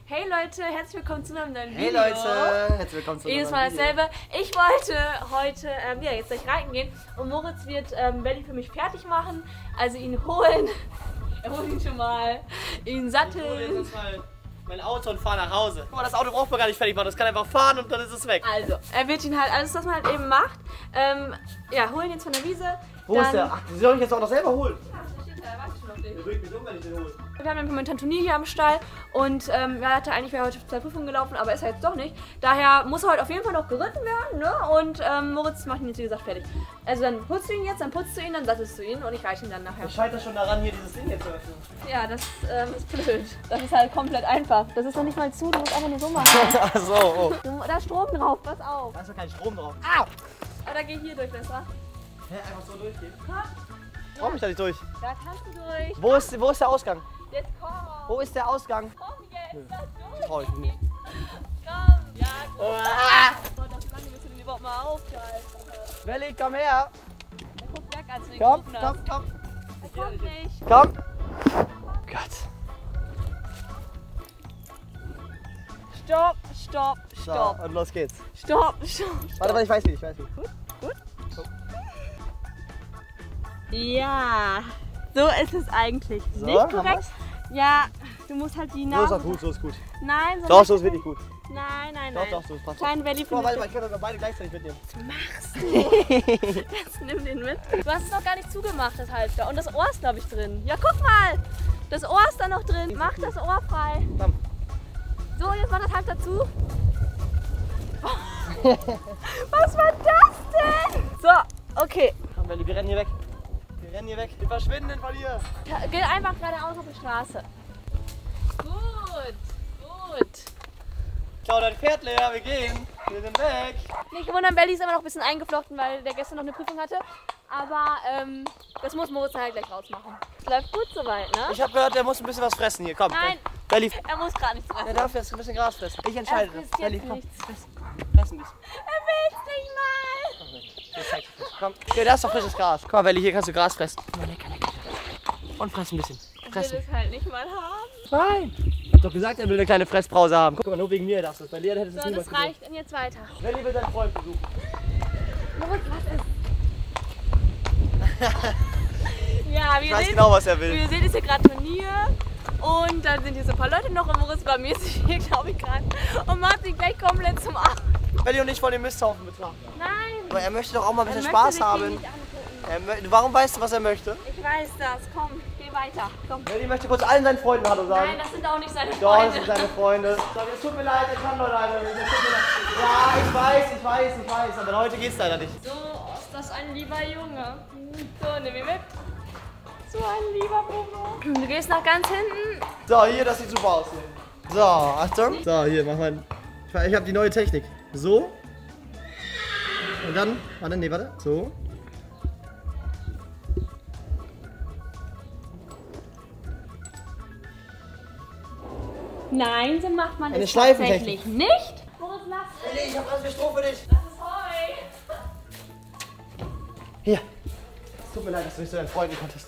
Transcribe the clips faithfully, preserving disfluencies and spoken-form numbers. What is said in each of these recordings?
Hey Leute, herzlich willkommen zu einem neuen Hey Video. Hey Leute, herzlich willkommen zu einem Jedes neuen Mal Video. dasselbe. Ich wollte heute ähm, ja, jetzt gleich reiten gehen und Moritz wird ähm, Belly für mich fertig machen. Also ihn holen. Er holt ihn schon mal. Ihn Ich hole satteln. jetzt mal mein Auto und fahre nach Hause. Guck mal, das Auto braucht man gar nicht fertig machen, das kann einfach fahren und dann ist es weg. Also, er wird ihn halt, alles was man halt eben macht. Ähm, ja, holen jetzt von der Wiese. Wo dann, ist der? Ach, die soll ich jetzt auch noch selber holen. Ja, der steht da, er wartet schon auf dich. Der bringt mich um, wenn ich den hole. Wir haben dann momentan Turnier hier am Stall und ähm, er hatte eigentlich wäre heute zwei Prüfungen gelaufen, aber ist er jetzt doch nicht. Daher muss er heute auf jeden Fall noch geritten werden, ne? Und ähm, Moritz macht ihn jetzt wie gesagt fertig. Also dann putzt du ihn jetzt, dann putzt du ihn, dann sattelst du ihn und ich reiche ihn dann nachher. Ich scheitere schon daran, hier dieses Ding jetzt zu öffnen. Ja, das ähm, ist blöd. Das ist halt komplett einfach. Das ist doch nicht mal zu, du musst einfach nur so machen. Ach so, oh. Du, da ist Strom drauf, pass auf. Da ist doch kein Strom drauf. Au! Aber da geh hier durch besser. Hä, einfach so durchgehen? Komm. Ich trau mich da nicht durch. Da kannst du durch. Wo ist, wo ist der Ausgang? Jetzt komm. Wo ist der Ausgang? Komm jetzt. Da durch. Trau ich nicht. Komm. Ja, gut. Ah! Gott, das lange willst du den überhaupt mal aufhalten. Belly, komm her. Er guckt weg, als du ihn Komm, gerufen hast. komm, komm. Er kommt nicht. Komm. Gott. Stopp, stopp, So, stopp. und los geht's. Stopp, stopp. Warte, warte, ich weiß nicht, ich weiß nicht. Ja, so ist es eigentlich. So, Nicht haben korrekt. wir's? Ja, du musst halt die So Nase... ist auch gut, so ist gut. Nein, so Doch, nicht. so ist wirklich gut. Nein, nein, Doch, nein. doch, so ist passt. Kleinen Belly Guck mal, warte mal, mit. ich kann doch beide gleichzeitig mitnehmen. Mach's nicht. Jetzt nimm den mit. Du hast es noch gar nicht zugemacht, das Halfter. Und das Ohr ist, glaube ich, drin. Ja, guck mal. Das Ohr ist da noch drin. Mach das Ohr frei. Komm. So, jetzt mach das Halfter zu. Was war das denn? So, okay. Komm, Belly, wir rennen hier weg. Wir rennen hier weg. Wir verschwinden von hier. Ja, geh einfach geradeaus auf die Straße. Gut, gut. Schau, dein Pferd leer, wir gehen. Wir sind weg. Nicht wundern, Belly ist immer noch ein bisschen eingeflochten, weil der gestern noch eine Prüfung hatte. Aber ähm, das muss Moritz halt gleich rausmachen. Es läuft gut soweit, ne? Ich habe gehört, der muss ein bisschen was fressen hier. Komm. Nein. Belly, Er muss gerade nichts der fressen. darf jetzt ein bisschen Gras fressen. Ich entscheide Er frisst das. Belly, jetzt komm. nichts. Fress, fress ein bisschen. Er will's nicht mal. Jetzt zeig ich dir. Komm. Okay, da ist doch frisches Gras. Guck mal, Belly, hier kannst du Gras fressen. Oh, lecker, lecker. Und fress ein bisschen. Er will Fressen. es halt nicht mal haben. Nein. Ich hab doch gesagt, er will eine kleine Fressbrause haben. Guck mal, nur wegen mir darfst du es. Bei dir hättest du es So, niemals das reicht. Und jetzt weiter. gemacht. Belly will seinen Freund besuchen. Moritz, was ist? Ja, wir Ich weiß sehen, genau, was er will. wir sehen jetzt hier gerade Turnier. Und dann sind hier so ein paar Leute noch und Moritz blamiert sich hier, glaube ich, gerade. Und macht sich gleich komplett zum Arsch. Belly und ich wollen den Misthaufen betrachten. Nein. Aber er möchte doch auch mal ein Er bisschen möchte Spaß sich den haben. nicht angucken. Er mö- Warum weißt du, was er möchte? Ich weiß das. Komm, geh weiter. Komm. Belly möchte kurz allen seinen Freunden Hallo sagen. Nein, das sind auch nicht seine Doch, Freunde. das sind seine Freunde. Sag, es tut mir leid, ich kann nur leider nicht. Es tut mir leid. Ja, ich weiß, ich weiß, ich weiß. Aber heute geht's leider nicht. So ist das ein lieber Junge. So, nimm ihn mit. So ein lieber Bruno. Du gehst nach ganz hinten. So, hier, das sieht super aus hier. So, Achtung. So, hier, mach mal. Ich, ich habe die neue Technik. So. Und dann, warte, nee, warte. So. Nein, so macht man Eine es Schleifentechnik. tatsächlich nicht. Moritz, lass es. Belly, ich hab alles Stroh für dich. Das ist Heu. Hier. Es tut mir leid, dass du nicht zu deinen Freunden konntest.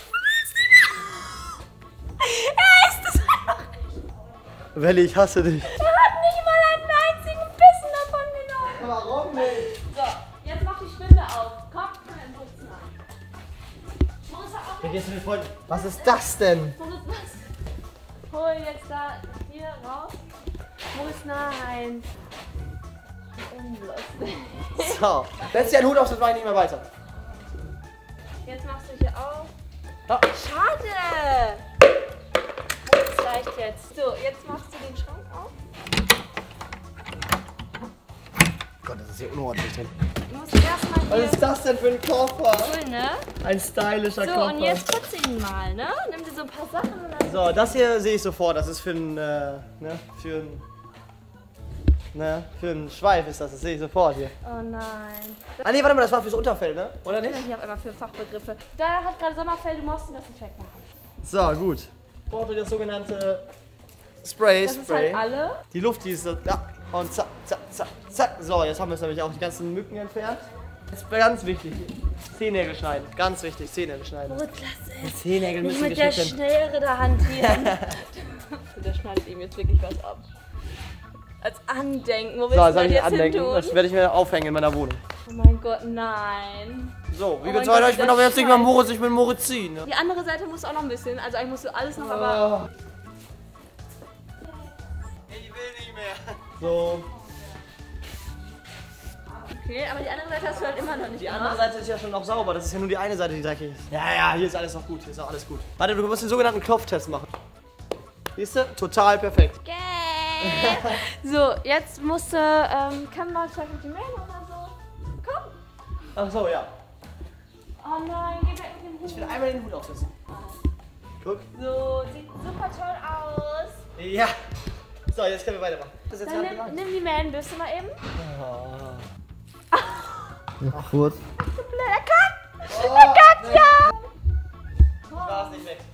Er ist es einfach nicht. Belly, ich hasse dich. Er hat nicht mal einen einzigen Bissen davon genommen. Warum nicht? So, jetzt mach die Spinde auf. Komm, komm, dann putzen an. Moritz, hab auch Wie gehst du mit den Freunden? Was ist das denn? Moritz, was? Hol jetzt da hier raus. Moritz, nein. Unlustig. So. Setz dir einen Hut auf, das mache ich nicht mehr weiter. Jetzt machst du hier auf. Ja. Schade! Das reicht jetzt. So, jetzt machst du den Schrank auf. Gott, das ist hier unordentlich drin. Du musst erstmal Was hier ist das denn für ein Koffer? holen, ne? Ein stylischer So, Koffer. und jetzt putze ihn mal, ne? Nimm dir so ein paar Sachen und dann. So, das hier sehe ich sofort. Das ist für ein, äh, ne, für ein, ne, für ein Schweif ist das. Das sehe ich sofort hier. Oh nein. Ah nee, warte mal, das war fürs Unterfell, ne? Oder Das nicht? sind hier auf einmal für Fachbegriffe. Da hat gerade Sommerfell, du musst ihn das nicht wegmachen. So, gut. Ich brauche das sogenannte Spray, Das ist Spray. halt alle. Die Luft, die ist so, ja. Und zack, zack, zack, zack. So, jetzt haben wir es nämlich auch die ganzen Mücken entfernt. Das ist ganz wichtig. Zehennägel schneiden. Ganz wichtig, Zehennägel schneiden. Moritz, lass es. Zehennägel Nicht müssen mit der geschnitten. Schnellere da hantieren. Der schneidet ihm jetzt wirklich was ab. Als Andenken. Wo willst So, du jetzt habe das ich jetzt ein Andenken. hin tun? Das werde ich mir aufhängen in meiner Wohnung. Oh mein Gott, nein. So, wie Oh geht's mein weiter? Gott, Ich bin das aber jetzt nicht mehr Scheiß. Moritz, ich bin Morizin. Ne? Die andere Seite musst du auch noch ein bisschen. Also eigentlich musst du alles noch, aber... Oh. Ich will nicht mehr. So. Okay, aber die andere Seite hast du halt immer noch nicht Die gemacht. andere Seite ist ja schon noch sauber. Das ist ja nur die eine Seite, die dreckig ist. Ja, ja, hier ist alles noch gut. Hier ist auch alles gut. Warte, du musst den sogenannten Klopftest machen. Siehst du? Total perfekt. Okay. So, jetzt musst du, ähm, kann man vielleicht mit dem Mähen oder so? Komm. Ach so, ja. Oh nein, geh weg mit dem Hut. Ich will einmal den Hut aufsetzen. Guck. So, sieht super toll aus. Ja. So, jetzt können wir weitermachen. Das ist jetzt Dann Hand in nimm, Hand. nimm die Mähenbürste mal eben. Ach, kurz. Du blöder Kack. Oh, Der Kack, ja. Ich war es nicht weg.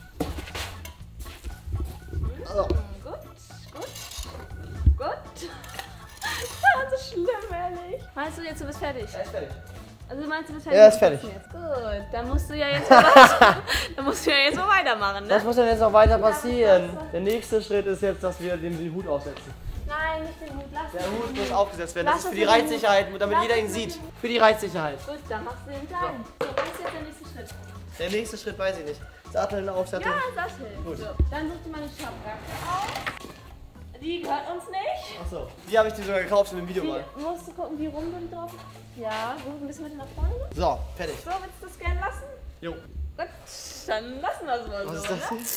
So. Gut, gut, gut. Das ist so schlimm, ehrlich. Meinst du jetzt, du bist fertig? Er ist fertig. Also meinst du, du bist fertig? Er ist fertig. Jetzt? Gut, dann musst du ja jetzt mal weiter, dann musst du ja jetzt mal weitermachen, ne? Was muss denn jetzt noch weiter passieren? Der nächste Schritt ist jetzt, dass wir dem den Hut aufsetzen. Nein, nicht den Hut, lass Der den Hut muss aufgesetzt werden. Das Lass ist für uns die den Hut. Reizsicherheit, damit Lass jeder ihn uns den sieht. Hut. Für die Reizsicherheit. Gut, dann machst du den kleinen. So, was ist jetzt der nächste Schritt? Der nächste Schritt weiß ich nicht. Satteln, aufsatteln. Ja, Sattel. Gut. So, dann such dir mal eine Schabracke aus. Die gehört uns nicht. Achso. Die habe ich dir sogar gekauft in dem Video mal. Wie, musst du gucken, wie rum du die drauf hast? Ja, guck ein bisschen weiter nach vorne. So, fertig. So, willst du das gerne lassen? Jo. Gut, dann lassen wir es mal Was so. ist das ne?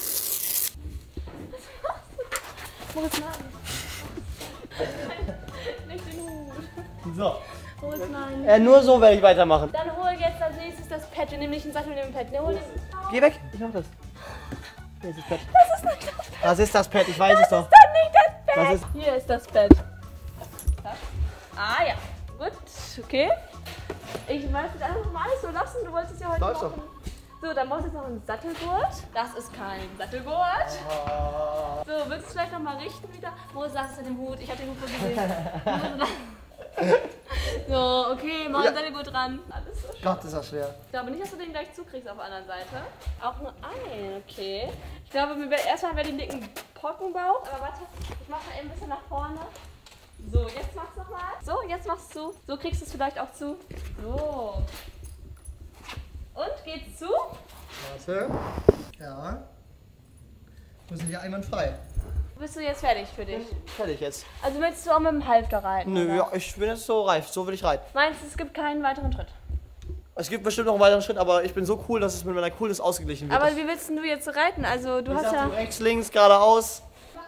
hier? Moritz, nein. Nicht den Hut. So. Moritz, nein. Äh, nur so werde ich weitermachen. Dann hol jetzt als nächstes das Pad. Wir nehmen nicht einen Sattel, wir nehmen ein Pad. Ne, hol den. Geh weg. Ich mach das. Hier ist das Pad. Das ist nicht das Pad. Das ist das Pad, ich weiß es doch. Das ist doch nicht das Pad. Was ist- Hier ist das Pad. Das. Ah ja, gut, okay. Ich wollte das einfach mal alles so lassen. Du wolltest es ja heute Läuft machen. So, dann brauchst du jetzt noch einen Sattelgurt. Das ist kein Sattelgurt. So, willst du vielleicht noch mal richten wieder? Wo saß es mit dem Hut? Ich habe den Hut wohl gesehen. So, okay, mach Ja. den Sattelgurt dran. Alles so schön. Gott, ist das schwer. Ich glaube nicht, dass du den gleich zukriegst auf der anderen Seite. Auch nur ein, okay. Ich glaube, mir wär- erstmal wäre den dicken Pockenbauch. Aber warte, ich mache mal eben ein bisschen nach vorne. So, jetzt machst du nochmal. So, jetzt machst du. So kriegst du es vielleicht auch zu. So. Und, geht's zu? Warte. Ja. Wir sind hier einwandfrei. Bist du jetzt fertig für dich? Fertig jetzt. Also willst du auch mit dem Halfter reiten? Nö, oder? ja, ich bin jetzt so reif. So will ich reiten. Meinst du, es gibt keinen weiteren Schritt? Es gibt bestimmt noch einen weiteren Schritt, aber ich bin so cool, dass es mit meiner Coolness ausgeglichen wird. Aber wie willst denn du jetzt reiten? Also du ich hast sag, ja... so rechts, links, geradeaus.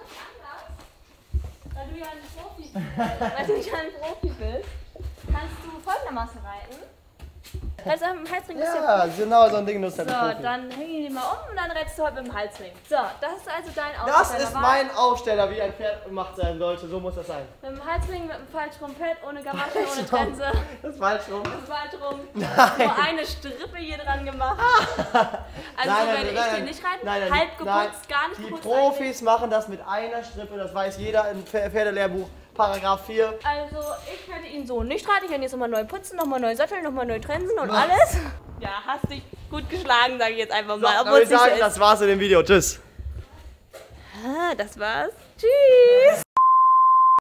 Weil du ja ein Profi bist. Weil du ja ein Profi bist, kannst du folgendermaßen reiten. Also am Halsring bist du Ja, genau so ein Ding nutzt So, der Profi. dann häng ihn mal um und dann reitest du heute mit dem Halsring. So, das ist also dein Das Aufsteller. ist mein Aufsteller, wie ein Pferd gemacht sein sollte. So muss das sein. Mit dem Halsring, mit dem Falltrompett, ohne Gamaschen, ohne Falsch Trense. Das ist falsch rum. Das Fall drum. Nein. Nur eine Strippe hier dran gemacht. Also Nein, nein, werde nein, ich nein. den nicht reiten. Nein, nein, Halb nein. geputzt, gar nicht Die geputzt. Profis machen das mit einer Strippe, das weiß jeder im Pfer- Pferdelehrbuch, Paragraph vier. Also ich werde ihn so nicht reiten. Ich werde jetzt nochmal neu putzen, nochmal neu satteln, nochmal neu trensen und Was? alles. Ja, hast dich gut geschlagen, sage ich jetzt einfach So, mal. dann Obwohl würde es ich nicht so sagen, ist. das war's in dem Video. Tschüss. Ah, das war's. Tschüss.